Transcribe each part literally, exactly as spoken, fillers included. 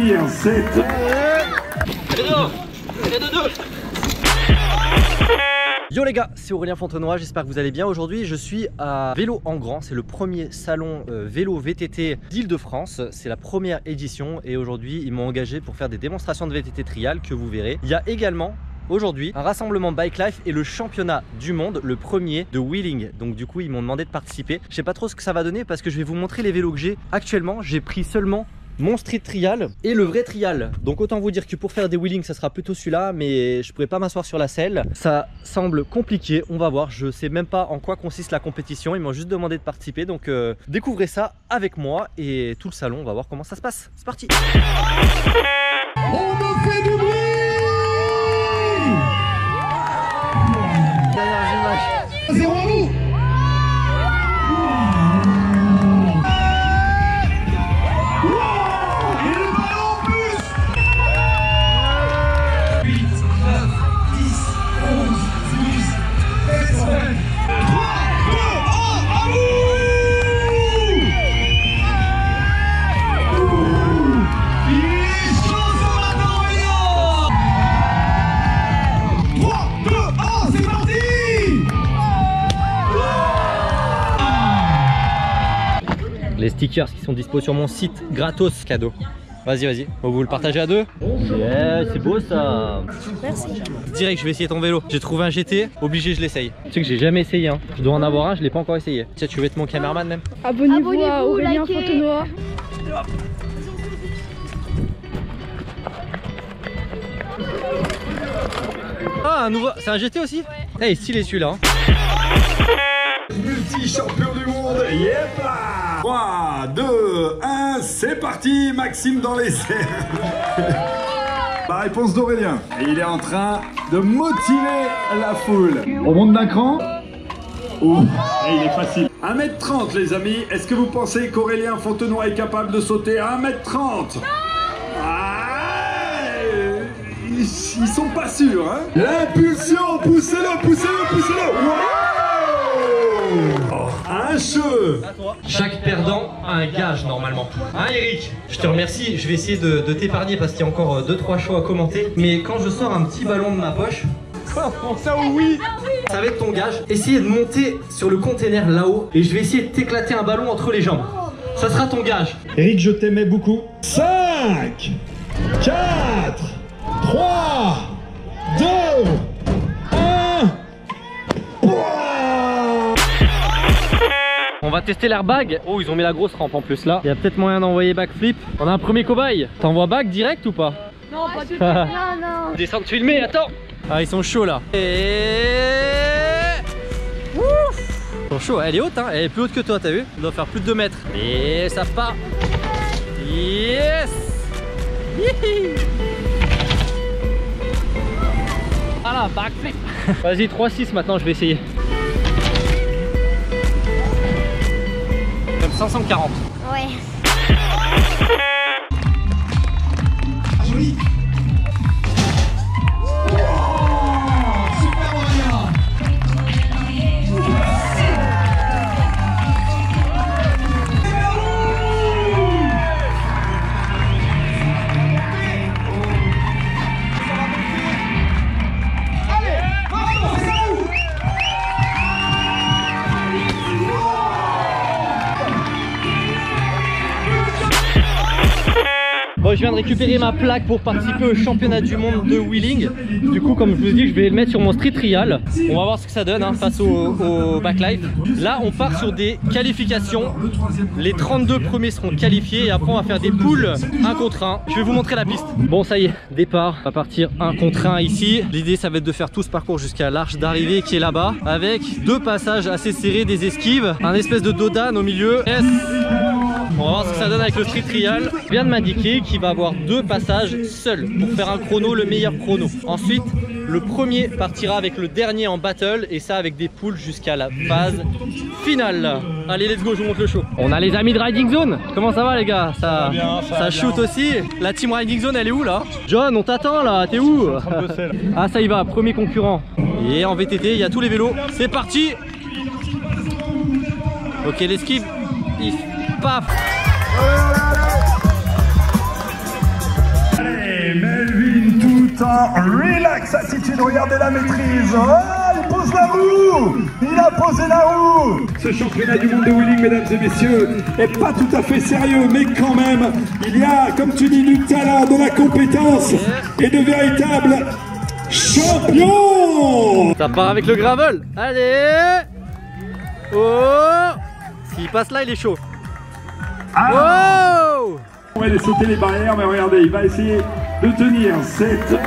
partir, c'est... Yo les gars, c'est Aurélien Fontenoy, j'espère que vous allez bien. Aujourd'hui je suis à Vélo en Grand, c'est le premier salon euh, vélo V T T d'Île-de-France. C'est la première édition et aujourd'hui ils m'ont engagé pour faire des démonstrations de V T T trial que vous verrez. Il y a également aujourd'hui un rassemblement Bike Life et le championnat du monde, le premier de wheeling. Donc du coup ils m'ont demandé de participer. Je sais pas trop ce que ça va donner parce que je vais vous montrer les vélos que j'ai actuellement. J'ai pris seulement mon street trial et le vrai trial. Donc autant vous dire que pour faire des wheelings ça sera plutôt celui-là, mais je pourrais pas m'asseoir sur la selle. Ça semble compliqué, on va voir. Je sais même pas en quoi consiste la compétition. Ils m'ont juste demandé de participer, donc euh, découvrez ça avec moi et tout le salon. On va voir comment ça se passe. C'est parti. On me fait du bruit. Zéro à vous. Les stickers qui sont dispo sur mon site, gratos cadeau. Vas-y, vas-y. Vous le partagez à deux? Yeah, c'est beau ça. Merci. Direct, je vais essayer ton vélo. J'ai trouvé un G T, obligé, je l'essaye. Tu sais que j'ai jamais essayé. Hein. Je dois en avoir un, je l'ai pas encore essayé. Tiens, tu veux être mon caméraman même? Abonnez-vous Abonnez à Aurélien Fontenoy. Ah, un nouveau. C'est un G T aussi? Ouais. Hey, stylé celui-là. Hein. Multi-champion du monde, yep! trois, deux, un, c'est parti, Maxime dans les airs. La réponse d'Aurélien. Il est en train de motiver la foule. On monte d'un cran. Ouh, et il est facile. un mètre trente les amis, est-ce que vous pensez qu'Aurélien Fontenoy est capable de sauter à un mètre trente? Ils sont pas sûrs, hein? L'impulsion, poussez-le, poussez-le, poussez-le! Wow! Oh, un cheveu! Chaque perdant a un gage normalement. Hein Eric? Je te remercie, je vais essayer de, de t'épargner parce qu'il y a encore deux trois choix à commenter. Mais quand je sors un petit ballon de ma poche, ça oui! Ça va être ton gage. Essayez de monter sur le container là-haut et je vais essayer de t'éclater un ballon entre les jambes. Ça sera ton gage. Eric, je t'aimais beaucoup. cinq, quatre, trois, deux, un. On va tester l'airbag. Oh, ils ont mis la grosse rampe en plus là. Il y a peut-être moyen d'envoyer backflip. On a un premier cobaye. T'envoies back direct ou pas? Non, pas du tout. Non, non. Descends de filmer, attends. Ah, ils sont chauds là. Et... Ouf. Ils sont chauds. Elle est haute, hein. Elle est plus haute que toi, t'as vu? Elle doit faire plus de deux mètres. Et ça part. Yes. Hihi. Voilà, backflip. Vas-y, trois six maintenant, je vais essayer. Comme cinq cent quarante. Ouais. Joli. Bon, je viens de récupérer ma plaque pour participer au championnat du monde de wheeling. Du coup, comme je vous ai dit, je vais le mettre sur mon street trial. On va voir ce que ça donne hein, face au, au backlife. Là, on part sur des qualifications. Les trente-deux premiers seront qualifiés et après on va faire des poules un contre un. Je vais vous montrer la piste. Bon, ça y est, départ. On va partir un contre un ici. L'idée, ça va être de faire tout ce parcours jusqu'à l'arche d'arrivée qui est là-bas, avec deux passages assez serrés, des esquives, un espèce de dodan au milieu. Yes. On va voir ce que ça donne avec le street trial. Il vient de m'indiquer qu'il va avoir deux passages seuls pour faire un chrono, le meilleur chrono. Ensuite, le premier partira avec le dernier en battle et ça avec des poules jusqu'à la phase finale. Allez, let's go, je vous montre le show. On a les amis de Riding Zone. Comment ça va les gars? Ça, ça, bien, ça, ça shoot bien. Aussi. La team Riding Zone, elle est où là? John, on t'attend là, t'es où? Ah, ça y va, premier concurrent. Et en V T T, il y a tous les vélos. C'est parti. Ok, l'esquive. Paf. est en relax attitude, regardez la maîtrise. Oh, il pose la roue. Il a posé la roue. Ce championnat du monde de wheeling, mesdames et messieurs, est pas tout à fait sérieux, mais quand même, il y a, comme tu dis, du talent, de la compétence et de véritables champions. Ça part avec le gravel. Allez. Oh. S'il passe là, il est chaud. Ah. Wow. On va aller sauter les barrières, mais regardez, il va essayer de tenir cette...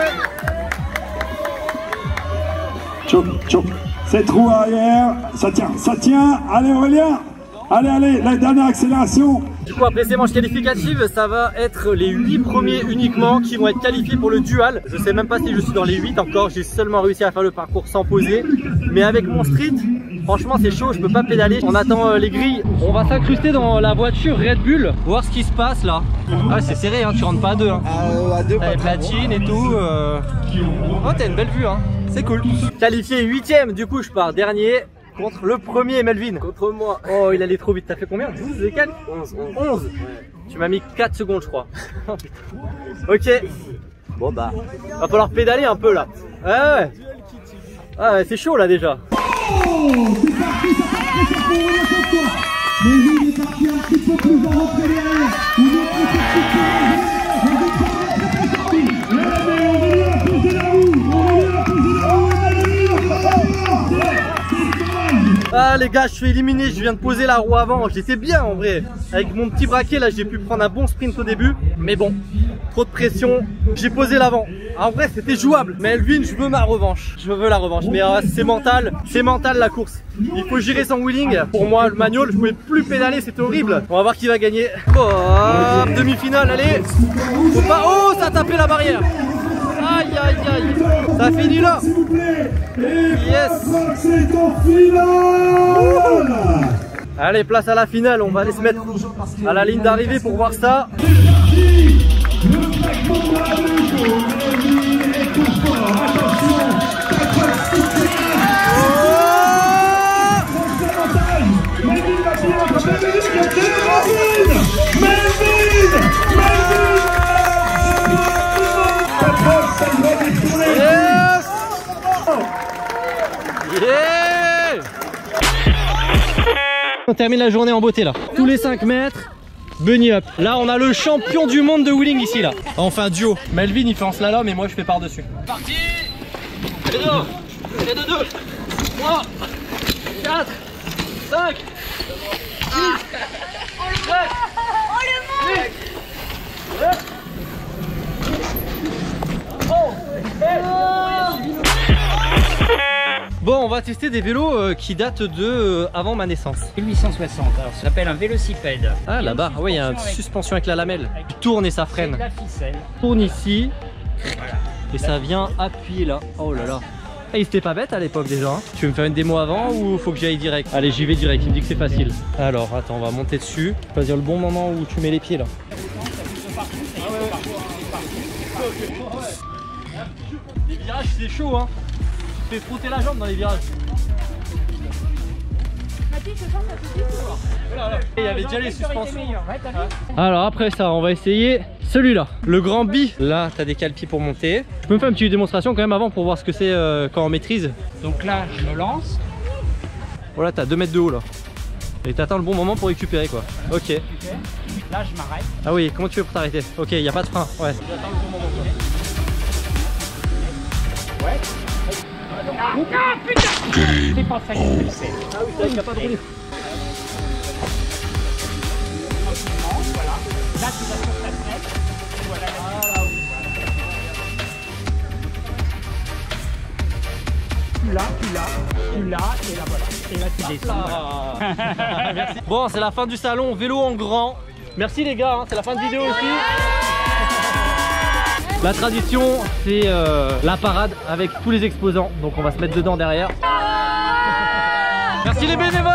Chop, chop. Cette roue arrière, ça tient, ça tient. Allez Aurélien, allez, allez, la dernière accélération. Du coup, après ces manches qualificatives, ça va être les huit premiers uniquement qui vont être qualifiés pour le dual. Je sais même pas si je suis dans les huit encore, j'ai seulement réussi à faire le parcours sans poser. Mais avec mon street, franchement c'est chaud, je peux pas pédaler. On attend euh, les grilles. On va s'incruster dans la voiture Red Bull, voir ce qui se passe là. Ah c'est serré, hein, tu rentres pas à deux. Hein. Euh, à deux, pas avec platine et tout. Euh... Oh t'as une belle vue, hein. C'est cool. Qualifié huitième, du coup je pars dernier. Contre le premier Melvin. Contre moi. Oh il allait trop vite. T'as fait combien? douze et quelques? onze. onze. Ouais. Tu m'as mis quatre secondes je crois. Ok. Bon bah. Va falloir pédaler un peu là. Ouais ouais. Ah ouais, c'est chaud là déjà. Oh, c'est parti, ça va très fort pour Aurélien Santois. Mais lui il est parti un petit peu plus en rentrée derrière. Il est plus sorti de la mais Aurélien a posé la roue. Aurélien a posé la roue. Ah les gars, je suis éliminé, je viens de poser la roue avant, j'étais bien en vrai. Avec mon petit braquet là, j'ai pu prendre un bon sprint au début. Mais bon, trop de pression, j'ai posé l'avant. En vrai c'était jouable, mais Elvin, je veux ma revanche. Je veux la revanche, mais euh, c'est mental, c'est mental la course. Il faut gérer son wheeling. Pour moi le manual, je pouvais plus pédaler, c'était horrible. On va voir qui va gagner. Oh, demi-finale, allez. Faut pas... Oh, ça a tapé la barrière. Aïe aïe aïe, ça finit là. Yes. Allez, place à la finale, on va aller se mettre à la ligne d'arrivée pour voir ça. Yeah! On termine la journée en beauté là. Tous les cinq mètres, bunny up. Là on a le champion du monde de wheeling ici là. Enfin duo. Melvin il fait en slalom et moi je fais par dessus. Parti. Et deux. Et deux, deux. trois. quatre. cinq. six. sept. Bon, on va tester des vélos euh, qui datent de euh, avant ma naissance. mille huit cent soixante, alors ça s'appelle un vélocipède. Ah là-bas, oui, il y a une suspension avec la lamelle. Tu tournes et ça freine. La ficelle. Tourne ici Voilà. et ça vient appuyer là. Oh là là. Et c'était pas bête à l'époque déjà. Hein. Tu veux me faire une démo avant ou faut que j'y aille direct? Allez, j'y vais direct, il me dit que c'est facile. Alors, attends, on va monter dessus. Choisir le bon moment où tu mets les pieds là. Les virages, c'est chaud hein. Tu fais frotter la jambe dans les virages. Il y avait déjà les suspensions. Alors après ça, on va essayer celui-là, le grand B. Là, tu as des cale-pieds pour monter. Je peux me faire une petite démonstration quand même avant pour voir ce que c'est euh, quand on maîtrise. Donc là, je me lance. Voilà, tu as deux mètres de haut là. Et tu attends le bon moment pour récupérer quoi. Ok. Okay. Là, je m'arrête. Ah oui, comment tu veux pour t'arrêter? Ok, il n'y a pas de frein. Ouais. J'attends le bon moment quoi. Ouais. Ah, ah putain! C'est pas ça que je fais. Ah oui, c'est vrai qu'il n'y a pas de roulis. Voilà. Là, tu vas sur ta tête. Voilà. Ah, oui, voilà. Tu l'as, tu l'as, tu l'as, et là voilà. Et là tu descends. Voilà. Merci. Bon, c'est la fin du salon, vélo en grand. Merci les gars, hein, c'est la fin de vidéo aussi. La tradition, c'est euh, la parade avec tous les exposants. Donc on va se mettre dedans derrière. Merci les bénévoles.